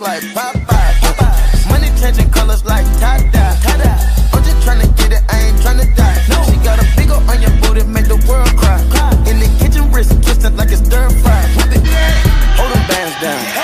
like Popeye. Money changing colors like tie-dye. I'm just tryna get it, I ain't tryna die. She got a big ol' on your booty, make the world cry. In the kitchen, wrist kissing like it's stir fry. Hold them bands down.